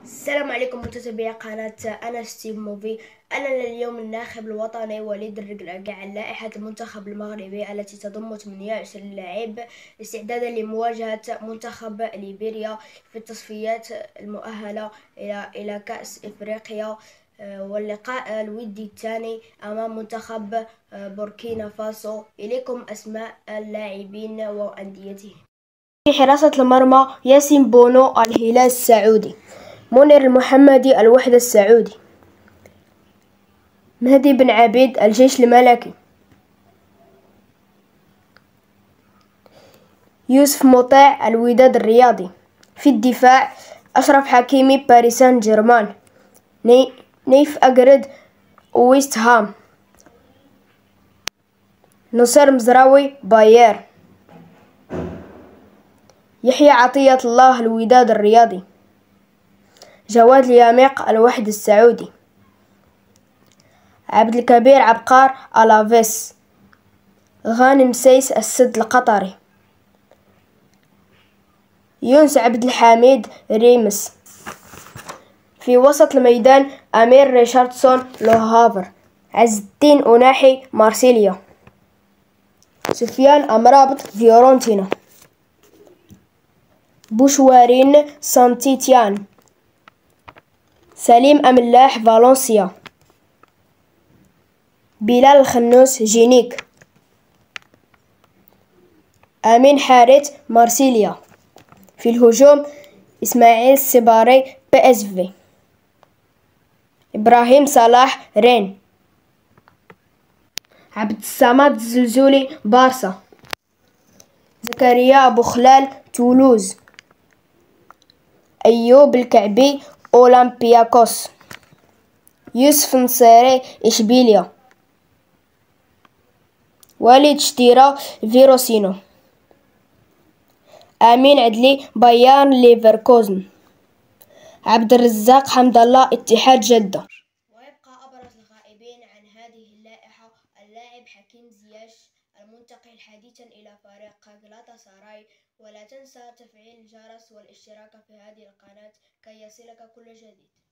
السلام عليكم متابعي قناة أنا ستيف موفي. أنا اليوم الناخب الوطني وليد الرقراقي عن لائحة المنتخب المغربي التي تضم 28 لاعب استعدادا لمواجهة منتخب ليبيريا في التصفيات المؤهلة إلى كأس إفريقيا، واللقاء الودي الثاني أمام منتخب بوركينا فاسو. إليكم أسماء اللاعبين وأنديتهم. في حراسة المرمى ياسين بونو الهلال السعودي، منير المحمدي الوحدة السعودي، مهدي بن عبيد الجيش الملكي، يوسف مطيع الوداد الرياضي. في الدفاع أشرف حكيمي باريس سان جيرمان، نيف أقرد ويست هام، نصير مزراوي باير، يحيى عطية الله الوداد الرياضي، جواد الياميق الوحدة السعودي، عبد الكبير عبقار ألافيس، غانم سيس السد القطري، يونس عبد الحميد ريمس. في وسط الميدان أمير ريشاردسون لوهافر، عز الدين أناحي مارسيليا، سفيان أمرابط فيورنتينا، بوشوارين سانتيتيان، سليم أملاح فالنسيا، بلال الخنوس جينيك، أمين حارث مارسيليا. في الهجوم إسماعيل السباري PSV، إبراهيم صلاح رين، عبد الصمد الزلزولي بارسا، زكريا أبو خلال تولوز، أيوب الكعبي أولمبياكوس، يوسف نصيري إشبيليا، وليد شتيرا فيروسينو، أمين عدلي بايرن ليفركوزن، عبد الرزاق حمد الله اتحاد جدة. ويبقى أبرز الغائبين عن هذه اللائحة اللاعب حكيم زياش المنتقل حديثا إلى فريق غلاتا ساراي. ولا تنسى تفعيل الجرس والاشتراك في هذه القناة كي يصلك كل جديد.